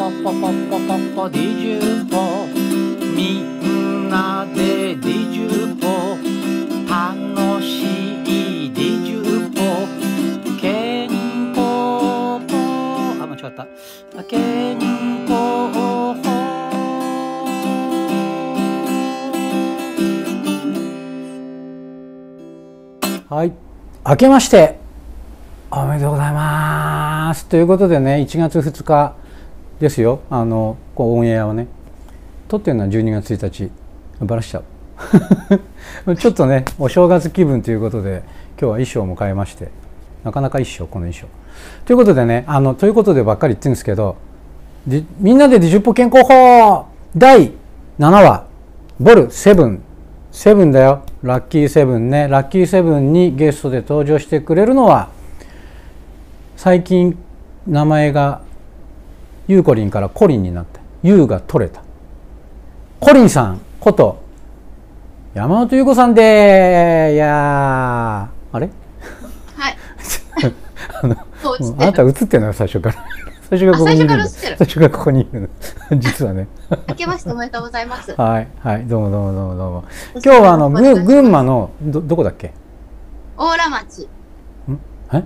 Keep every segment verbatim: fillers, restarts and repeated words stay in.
ポポポポディジュポみんなでディジュポ楽しいディジュポ健康ポあ間違った健康法はい、明けましておめでとうございますということでね、いちがつふつかですよ。あのこうオンエアをね撮ってるのはじゅうにがつついたち、バラしちゃうちょっとねお正月気分ということで今日は衣装も変えまして、なかなか衣装この衣装ということでね、あのということでばっかり言ってるんですけど、みんなでディジュポ健康法だいななわボルセブンセブンだよ、ラッキーセブンね。ラッキーセブンにゲストで登場してくれるのは、最近名前がゆうこりんからコリンになった、ゆうが取れたコリンさんこと山本優子さんで、いやあれはいあのあなた映ってるのよ、最初から最初からここにいるの、最初からここにいるの実はね明けましておめでとうございますはいはい、どうもどうもどうもどうも。今日はあのぐ群馬の ど, どこだっけ、 大良町。んえ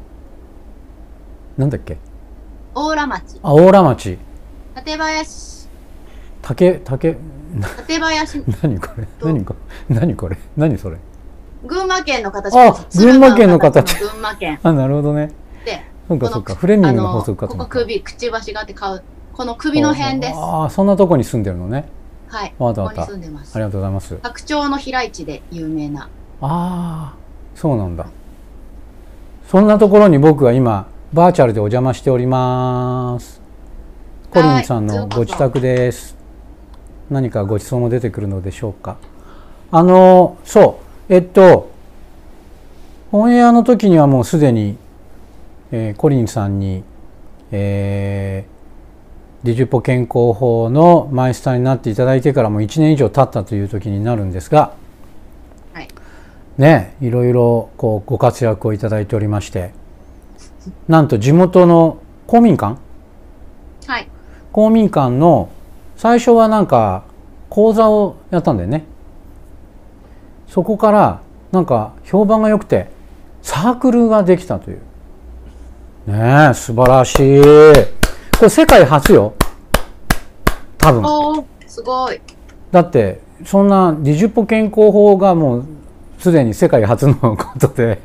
なんだっけ、 大良町。 あ、大良町。 館林。 竹竹館林。 何これ何これ何これ何それ。 群馬県の形。 あ、群馬県の形。 群馬県。 あ、なるほどね。 で、 そうかそうか、フレミングの法則かとここ思った。 首、くちばしがあって顔、この首の辺です。 ああ、そんなとこに住んでるのね。 はい。 わかったここわかった。 に住んでます。 ありがとうございます。 白鳥の飛来地で有名な。 ああ、そうなんだ。そんなところに僕は今バーチャルでお邪魔しております。コリンさんのご自宅です。何かごちそうも出てくるのでしょうか。あのそうえっとオンエアの時にはもうすでに、えー、コリンさんに、えー、ディジュポ健康法のマイスターになっていただいてからもいちねん以上経ったという時になるんですが、 はい、 ね、いろいろこうご活躍をいただいておりまして、なんと地元の公民館、 はい、 公民館の最初はなんか講座をやったんだよね。そこからなんか評判が良くてサークルができたという。ねえ、素晴らしい。これ世界初よ。多分。 おー、すごい。 だってそんなディジュポ健康法がもうすでに世界初のことで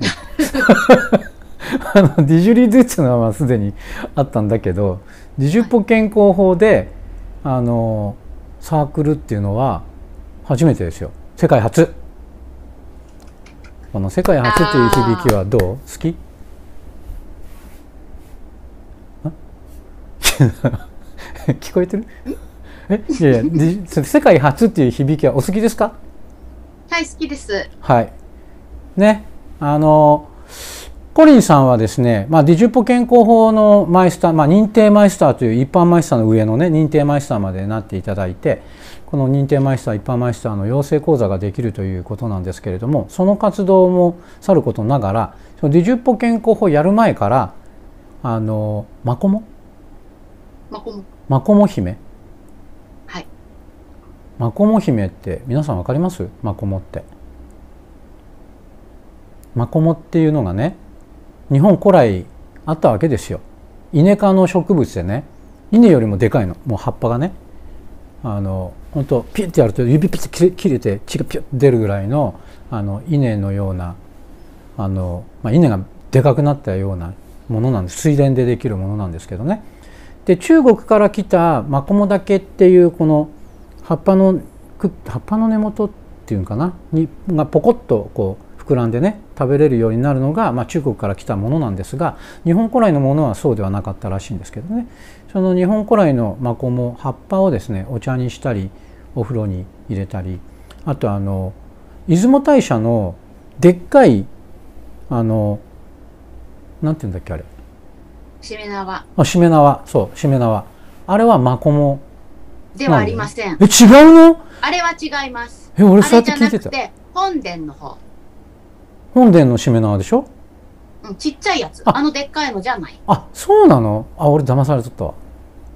あのディジュリドゥっていうのはまあすでにあったんだけど、ディジュポ健康法であのサークルっていうのは初めてですよ。世界初。この世界初っていう響きはどう？好き？聞こえてる？え、いやいや、世界初っていう響きはお好きですか？ はい、好きです。 はい。ね、あのコリンさんはですね、まあ、ディジュポ健康法のマイスター、まあ、認定マイスターという一般マイスターの上のね、認定マイスターまでなっていただいて、この認定マイスター、一般マイスターの養成講座ができるということなんですけれども、その活動もさることながら、そのディジュポ健康法をやる前から、あのマコモマコモマコモ姫、 はい、 マコモ姫って皆さん分かります？マコモって。マコモっていうのがね、日本古来あったわけですよ。イネ科の植物でね、稲よりもでかいの、もう葉っぱがね、あの本当ピュッてやると指ピッて切れて血がピュッて出るぐらいのあの稲のようなあの、まあ、稲がでかくなったようなものなんです。水田でできるものなんですけどね。で中国から来たマコモダケっていうこの葉っぱの葉っぱの根元っていうのかなにがポコッとこう膨らんでね食べれるようになるのが、まあ、中国から来たものなんですが、日本古来のものはそうではなかったらしいんですけどね。その日本古来のマコモ、葉っぱをですねお茶にしたりお風呂に入れたり、あとあの出雲大社のでっかいあのなんていうんだっけあれ、 しめ縄。 あ、しめ縄、そうしめ縄、あれはマコモではありません。 え、違うの？ あれは違います。 え、俺そうやって聞いてた。 あれじゃなくて本殿の方。 本殿のしめ縄でしょ？ うん、ちっちゃいやつ。 ああのでっかいのじゃない。 あ、そうなの？あ、俺騙されとったわ。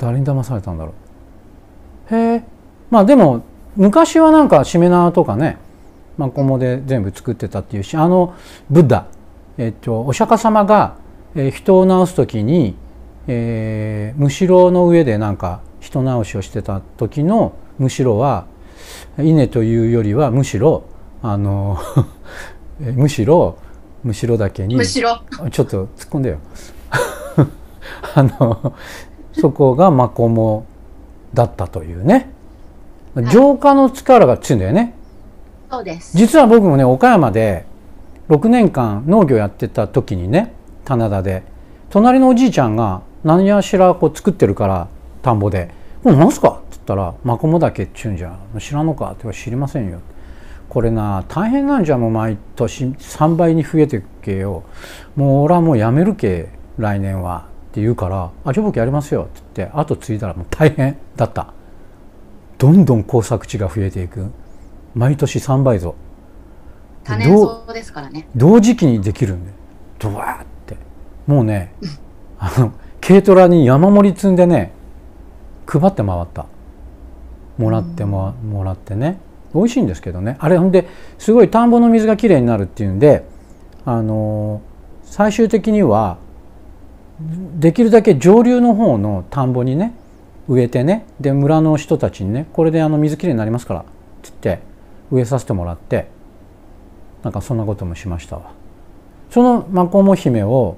誰に騙されたんだろう。へえ。まあでも昔はなんかしめ縄とかね、マコモで全部作ってたっていうし、あのブッダ、えっと、お釈迦様が、えー、人を治す時に、えー、むしろの上でなんか人治しをしてた時のむしろは稲というよりはむしろあのむしろむしろだけにむしろちょっと突っ込んでよあのそこがマコモだったというね、浄化の力が強いんだよね。 そうです。 実は僕もね岡山でろくねんかん農業やってた時にね、棚田で隣のおじいちゃんが何やしらこう作ってるから田んぼで「これ何すか?」って言ったら「マコモダケっちゅうんじゃん、知らんのか?」って言われ知りませんよ。これな大変なんじゃ、もう毎年さんばいに増えてけよ、もう俺はもうやめるけ来年はって言うから「あじゃあ僕やりますよ」って言って後継いだらもう大変だった。どんどん耕作地が増えていく。毎年さんばいぞ。 多年草ですからね。 同時期にできるんでドワーってもうねあの軽トラに山盛り積んでね配って回った。もらってももらってね、美味しいんですけどね。あれほんですごい田んぼの水がきれいになるっていうんで、あの最終的にはできるだけ上流の方の田んぼにね植えてね、で村の人たちにねこれであの水きれいになりますからって言って植えさせてもらって、なんかそんなこともしましたわ。そのマコモ姫を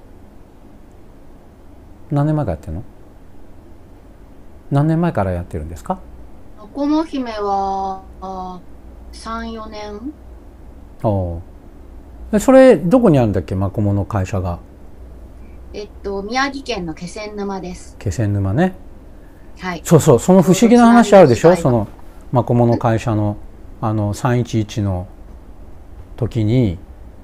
何年前からやってるの？何年前からやってるんですか？ マコモ姫はさん、よねん。 おお。それどこにあるんだっけ、マコモの会社が？ えっと宮城県の気仙沼です。 気仙沼ね。 はい。 そうそう、その不思議な話あるでしょ、そのマコモの会社のあのさんいちいちの時に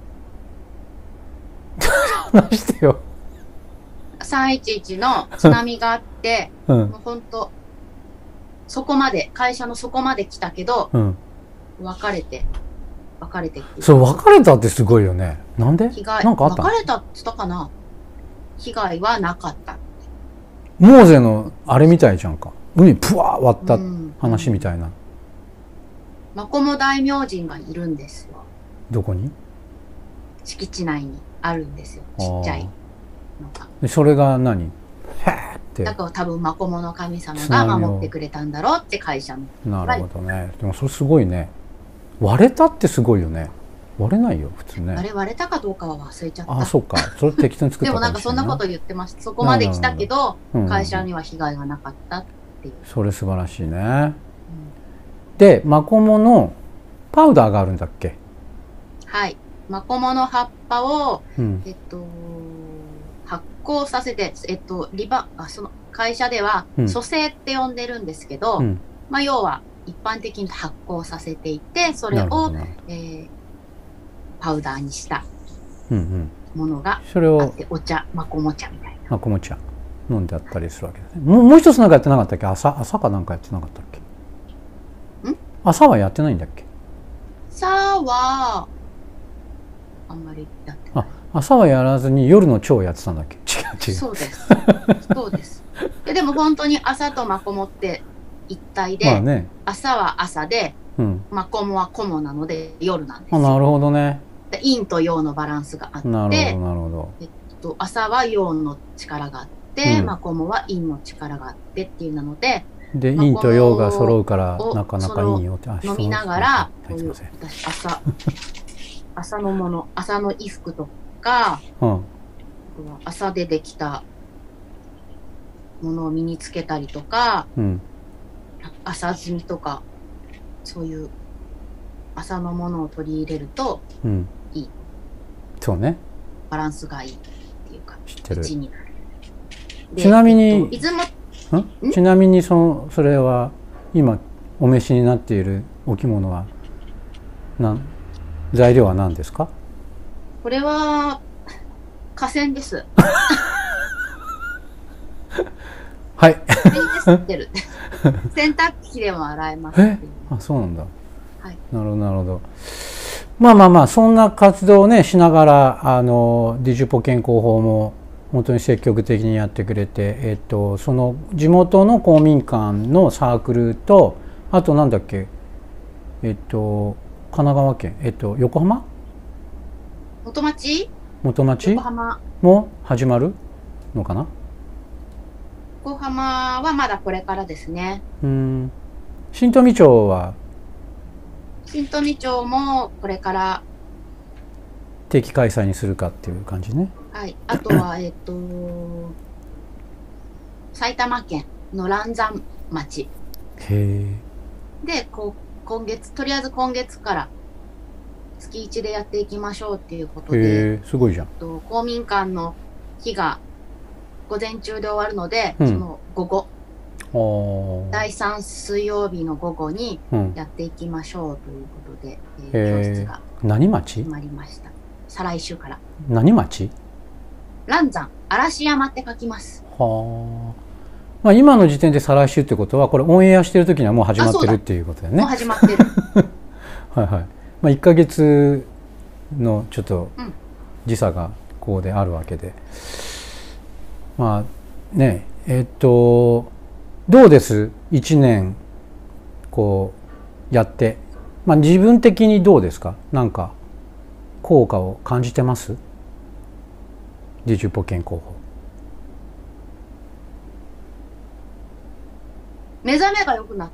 話してよ。 さんいちいちの津波があって、 うん、 もう本当そこまで会社のそこまで来たけど、うん、別れて別れてってそう別れたってすごいよね。なんで？ 被害なんかあった？ 別れたって言ったかな。被害はなかった。 モーゼのあれみたいじゃんか、海プワー割った話みたいな。うんうん、 マコモ大明神がいるんですよ。どこに？ 敷地内にあるんですよ、ちっちゃいのが。 でそれが何？へーって。 だから多分マコモの神様が守ってくれたんだろうって会社の。 なるほどね。でもそれすごいね。割れたってすごいよね。割れないよ普通ね。 あれ割れたかどうかは忘れちゃった。 あ、そっか。それ適当に作ったかもしれない。 でもなんかそんなこと言ってました。そこまで来たけど会社には被害がなかったっていう。 それ素晴らしいね。うん、でマコモのパウダーがあるんだっけ？はい。 マコモの葉っぱを、うん、えっと発酵させて、えっとリバあその会社では蘇生って呼んでるんですけど、うん、まあ要は一般的に発酵させていて、それを、えー、パウダーにしたものがあって、うんうん、お茶、マコモ茶みたいな。 マコモ茶飲んであったりするわけですね。もうもう一つなんかやってなかったっけ？朝朝かなんかやってなかったっけ？ん？朝はやってないんだっけ？ 朝はあんまりやってない。 あ、朝はやらずに夜の蝶をやってたんだっけ？違う違う。 そうです。そうです。で, でも本当に朝とマコモって一体で、まあね、朝は朝で、うん、マコモはコモなので夜なんですよ。 あ、なるほどね。 陰と陽のバランスがあって、 なるほどなるほど。 えっと朝は陽の力があって、うん、マコモは陰の力があってっていうなので。 で陰と陽が揃うからなかなかいいよって飲みながら、こういう私朝朝のもの、朝の衣服とか、うん、朝でできたものを身につけたりとか、うん、朝摘みとかそういう朝のものを取り入れるといい、うん、 そうね、 バランスがいいっていうか知ってる。 になる。 ちなみに、 えっと、いつもんちなみにそのそれは今お召しになっているお着物はなん材料は何ですか？ これは河川です。 はい。 洗濯機でも洗えます。 え、あ、そうなんだ。はい。なるほどなるほど。まあまあまあそんな活動をねしながらあのディジュポ健康法も本当に積極的にやってくれて、えっと、その地元の公民館のサークルと、あとなんだっけ、えっと神奈川県、えっと横浜元町元町横浜も始まるのかな。 横浜はまだこれからですね。 うん。新富町は新富町もこれから定期開催にするかっていう感じね。 はい、あとはえっと埼玉県の嵐山町へでこう今月とりあえず今月から月いちでやっていきましょうっていうことで、 え、すごいじゃん。 と公民館の日が午前中で終わるので、うん、その午後だいさん水曜日の午後にやっていきましょうということで、うん、えー、教室が何町決まりました。再来週から。 何町？ 嵐山、嵐山って書きます。 はあ。まあ今の時点で再来週ってことは、これオンエアしてる時にはもう始まってるっていうことだよね。 もう始まってる。 はいはい。まあいっかげつのちょっと時差がこうであるわけで、うん、まあねえっとどうですいちねんこうやって、まあ自分的にどうですか？なんか効果を感じてます？ディジュポ健康法。 目覚めが良くなった。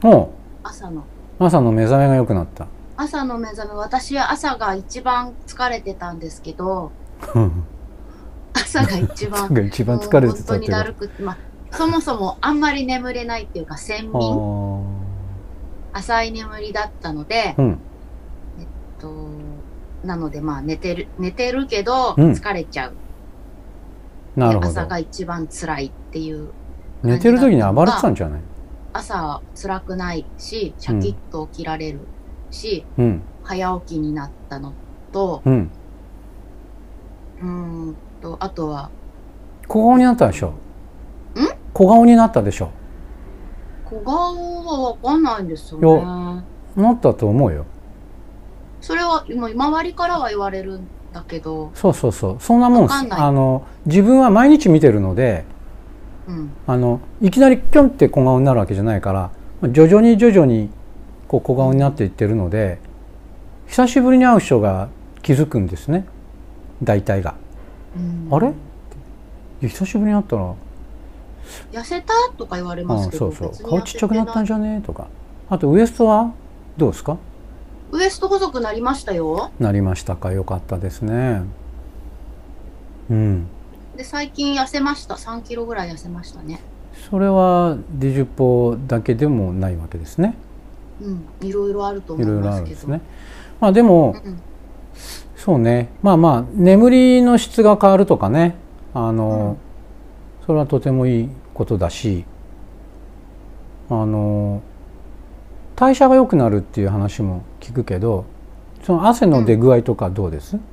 おう。 朝の。 朝の目覚めが良くなった。 朝の目覚め、私は朝が一番疲れてたんですけど、朝が一番、 朝が一番疲れてたって本当にだるくて、まあ、そもそもあんまり眠れないっていうか、浅眠、浅い眠りだったので、うん、えっと、なのでまあ寝てる、寝てるけど疲れちゃう。 うん、なるほど。 朝が一番辛いっていう。 寝てる時に暴れてたんじゃない？ 朝辛くないし、シャキッと起きられるし、うん、早起きになったのと、うん、うーんと、あとは。 小顔になったでしょ？ん？小顔になったでしょ？ 小顔はわかんないんですよね。 なったと思うよ。 それは今、周りからは言われるんだけど。 そうそうそう。そんなもんです。あの、自分は毎日見てるので、うん、あのいきなりピョンって小顔になるわけじゃないから、徐々に徐々にこう小顔になっていってるので、久しぶりに会う人が気づくんですね、大体が。うん、あれ久しぶりに会ったら痩せたとか言われますけど、 そうそう、顔ちっちゃくなったんじゃねとか。あとウエストはどうですか？ ウエスト細くなりましたよ。 なりましたか。よかったですね。うん。 で最近痩せました。さんキロぐらい痩せましたね。 それはディジュポだけでもないわけですね。 うん、いろいろあると思いますけど。いろいろあるんですね。 まあでも、うん、そうね、まあまあ眠りの質が変わるとかね、あの、うん、それはとてもいいことだし、あの代謝が良くなるっていう話も聞くけど、その汗の出具合とかどうです？うん、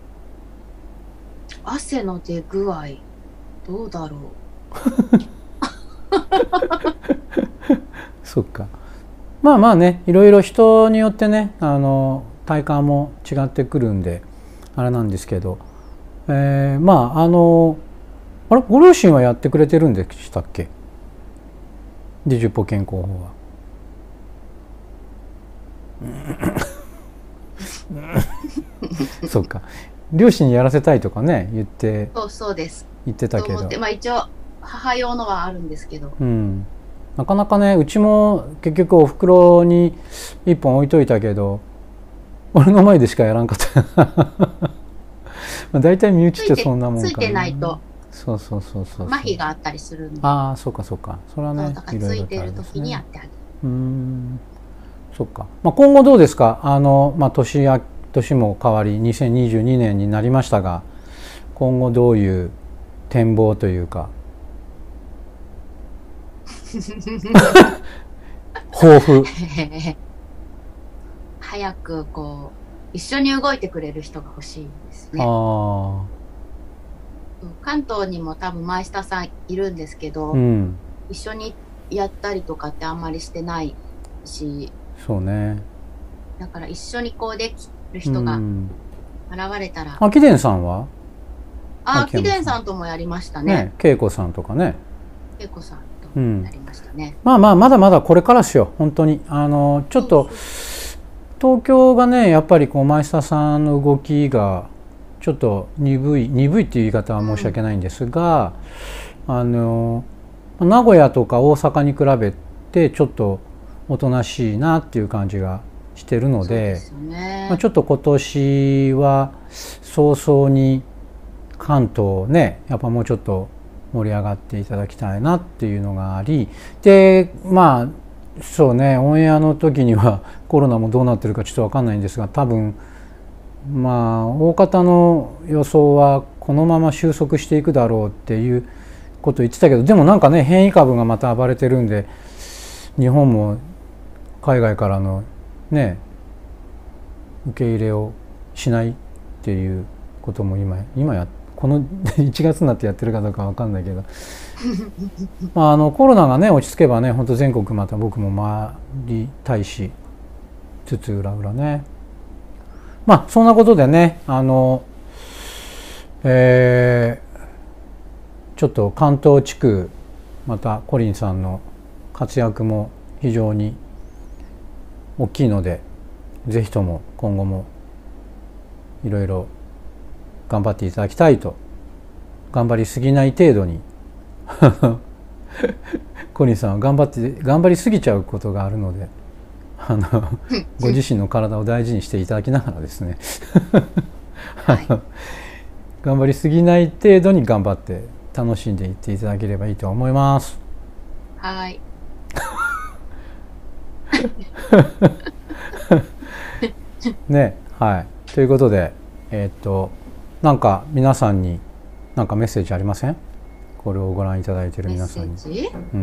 汗の出具合どうだろう。 そっか。まあまあね、いろいろ人によってね、あの体感も違ってくるんであれなんですけど、えー、まああのあれご両親はやってくれてるんでしたっけ？ディジュポ健康法は。そっか。両親にやらせたいとかね言って、 そうそうです。 言ってたけど、 まあ一応母用のはあるんですけど、 うん、なかなかね、うちも結局お袋に一本置いといたけど、俺の前でしかやらんかったまあ大体身内ってそんなもんかな。 ついてないと、 そうそうそうそう、 麻痺があったりするんで。 ああ、そうかそうか。それはね、 だからついてる時にやってあげる。 うーん、そっか。まあ今後どうですか？あのまあ年や年も変わりにせんにじゅうにねんになりましたが、今後どういう展望というか抱負早くこう一緒に動いてくれる人が欲しいですね。 あ、 関東にも多分マイスターさんいるんですけど、うん、一緒にやったりとかってあんまりしてないし、 そうね、 だから一緒にこうできる人が現れたら、 うん、あ、貴殿さんはあ、貴殿さんともやりましたね。 ね、恵子さんとかね。 恵子さんとやりましたね。 うん、まあまあまだまだこれからですよ本当に。あのちょっと東京がねやっぱりこうマイスターさんの動きがちょっと鈍い鈍いっていう言い方は申し訳ないんですが、うん、あの名古屋とか大阪に比べてちょっとおとなしいなっていう感じがしてるので、 ね、 まあ、ちょっと今年は早々に関東ねやっぱもうちょっと盛り上がっていただきたいなっていうのがあり、でまあそうねオンエアの時にはコロナもどうなってるかちょっと分かんないんですが、多分まあ大方の予想はこのまま収束していくだろうっていうことを言ってたけど、でもなんかね変異株がまた暴れてるんで日本も海外からのね受け入れをしないっていうことも今今やこのいちがつになってやってるかどうかわかんないけどまああのコロナがね落ち着けばね本当全国また僕も回りたいしつつ裏裏ね、まあそんなことでねあのえー、ちょっと関東地区またコリンさんの活躍も非常に大きいので、ぜひとも今後もいろいろ頑張っていただきたいと、頑張りすぎない程度にコリンさんは頑張って頑張りすぎちゃうことがあるので、あのご自身の体を大事にしていただきながらですねはい、頑張りすぎない程度に頑張って楽しんでいっていただければいいと思います。 はいね、はい。ということで、えっとなんか皆さんになんかメッセージありません？これをご覧いただいている皆さんに。 メッセージ？ うん。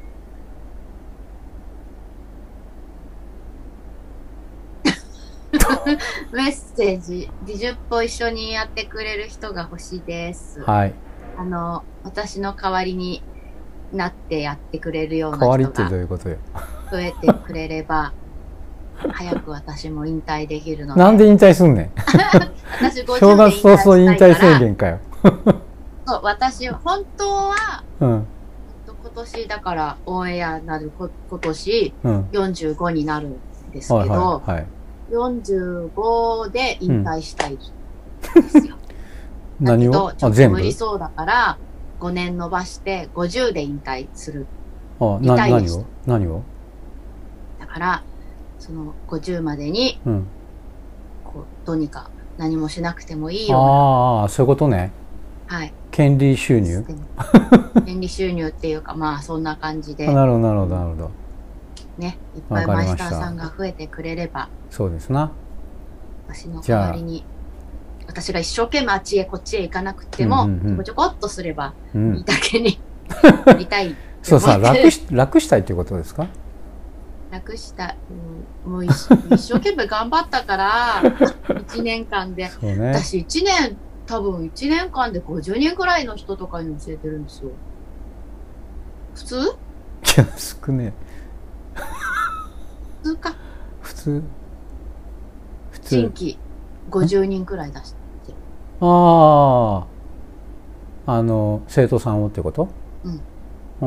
メッセージ、美術ポ一緒にやってくれる人が欲しいです。 はい。 あの私の代わりになってやってくれるような代わり人ってどういうことよ。 が増えてくれれば早く私も引退できるので。 なんで引退すんねん。 私ごじゅう正月早々引退宣言かよ。 そう、私本当は、 うん、 今年だからオンエアになるこ今年よんじゅうごになるんですけど、 はいはいはい、 よんじゅうごで引退したいんですよ。うん、 何を？ だけどちょっと無理そうだからごねん伸ばしてごじゅうで引退する。 あ、な何を？何を？ だからそのごじゅうまでに、うん、こうどうにか何もしなくてもいいような。 ああ、そういうことね。 はい。 権利収入？ 権利収入っていうかまあそんな感じで。 なるほどなるほどなるほど。 ね、いっぱいマイスターさんが増えてくれれば。 そうですな。 私の代わりに私が一生懸命あっちへこっちへ行かなくても、うんうんうん、ちょこちょこっとすればいいだけになりたい。 そうさ、楽し楽したいっていうことですか？ 楽した、うん、もう一生懸命頑張ったからいちねんかんで、ね、私いちねん多分いちねんかんでごじゅうにんくらいの人とかに教えてるんですよ。普通？いや少ねえ。 普通か。 普通。普通。 新規ごじゅうにんくらい出してる。 ああ、あの生徒さんをってこと？ うん。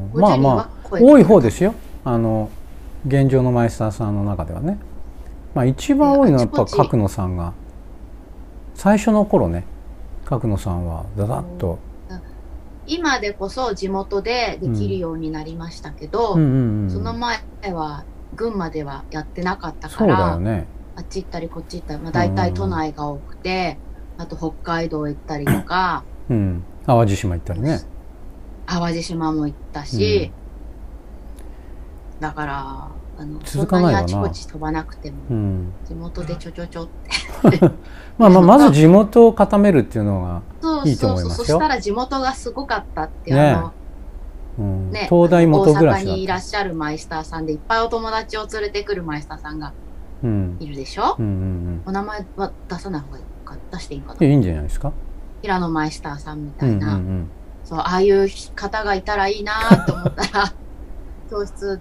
うん。まあまあ多い方ですよ。あの現状のマイスターさんの中ではね。まあ一番多いのはやっぱ角野さんが最初の頃ね、角野さんはだだっと。 今でこそ地元でできるようになりましたけど、その前は群馬ではやってなかったから、 そうだよね、 あっち行ったりこっち行ったり、まあ、大体都内が多くて、あと北海道行ったりとか、 うん、淡路島行ったりね。 淡路島も行ったし、うん、だからあの続かないわな。 そんなにあちこち飛ばなくても、うん、地元でちょちょちょってまあまあまず地元を固めるっていうのがいいと思いますよ。 そうそうそう、そしたら地元がすごかったっていう、ね、あの、 うんね、東大元暮らしだった。 大阪にいらっしゃるマイスターさんでいっぱいお友達を連れてくるマイスターさんがいるでしょ、うんうんうんうん、お名前は出さない方がいいか、出していいかな。 いいんじゃないですか。 平野マイスターさんみたいな、うんうんうん、そうああいう方がいたらいいなと思ったら教室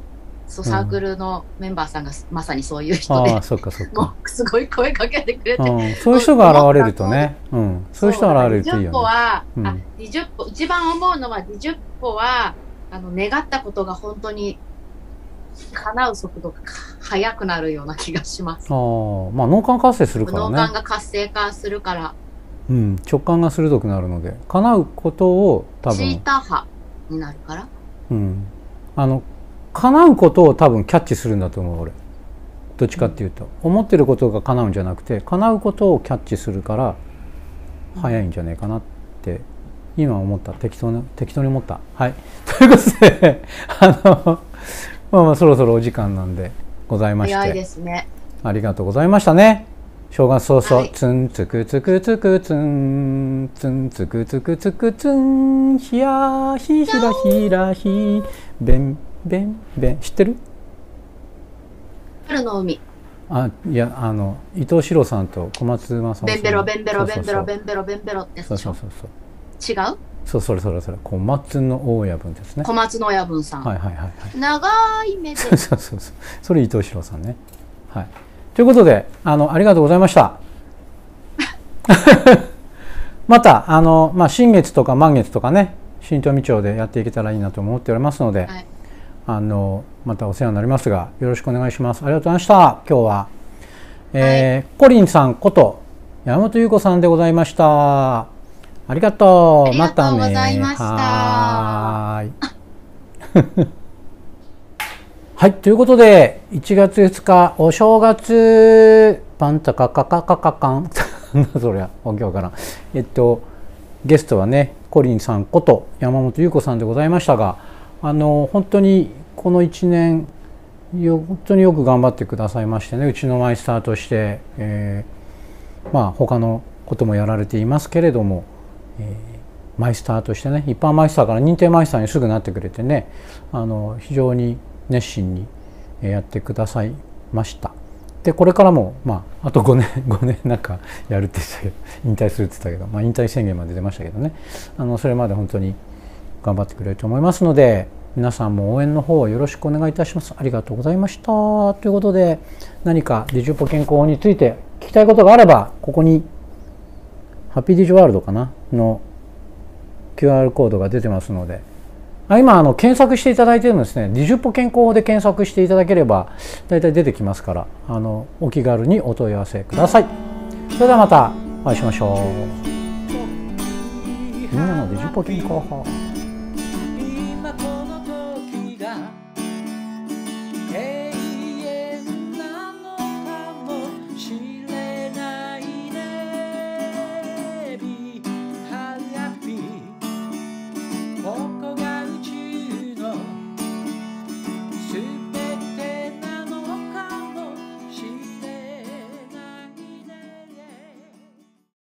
そうサークルのメンバーさんがまさにそういう人で、 ああそっかそっか、 もうすごい声かけてくれて、 うん、そういう人が現れるとね、うん、そういう人が現れるといいよね。 にじゅっぽは、 うん、 あにじゅっぽ一番思うのはにじゅっぽはあの願ったことが本当に叶う速度が速くなるような気がします。 ああ、まあ脳幹活性するからね。 脳幹が活性化するから。 うん、直感が鋭くなるので、叶うことを多分。 チータ波になるから。 うん、あの叶うことを多分キャッチするんだと思う俺。どっちかっていうと、うん、思ってることが叶うんじゃなくて、叶うことをキャッチするから早いんじゃないかなって今思った。適当に適当に思った。はい。ということであのまあまあそろそろお時間なんでございまして。 早いですね。 ありがとうございましたね。正月早々、 はい、 つんつくつくつくつん、つんつくつくつくつん、ひやひひらひらひ、べんべんべん、知ってる？ 春の海。 あ、いや、あの伊藤四郎さんと小松政夫さん。 ベンベロベンベロベンベロベンベロベンベロってやつでしょ。そうそうそうそう。違う？そう、 それそれそれ、小松の親分ですね。 小松の親分さん。 はいはいはいはい。 長い目で。 そうそうそうそう。それ伊藤四郎さんね。はい。ということで、あのありがとうございました。またあの、まあ、新月とか満月とかね、新富町でやっていけたらいいなと思っておりますので、はい、あのまたお世話になりますが、よろしくお願いします。ありがとうございました。今日は、えーはい、コリンさんこと山本優子さんでございました。ありがとう。 またね。ありがとうございました。 はい。はい、ということでいちがつふつかお正月パンタカカカカカカンなんだそりゃわけわからん。えっとゲストはねコリンさんこと山本優子さんでございましたが、あの本当にこのいちねんよ本当によく頑張ってくださいましてね、うちのマイスターとして、えー、まあ他のこともやられていますけれども、えー、マイスターとしてね、一般マイスターから認定マイスターにすぐなってくれてね、あの非常に熱心にやってくださいました。でこれからも、まあ、あとごねんごねんなんかやるって言ってたけど、引退するって言ったけど、まあ、引退宣言まで出ましたけどね、あのそれまで本当に頑張ってくれると思いますので、皆さんも応援の方をよろしくお願いいたします。ありがとうございました。ということで、何かディジュポ健康法について聞きたいことがあれば、ここにハッピーディジュワールドかなの キューアール コードが出てますので、今あの検索していただいているのですね、ディジュポ健康法で検索していただければ大体出てきますから、あのお気軽にお問い合わせください。それではまたお会いしましょう。みんなのディジュポ健康法。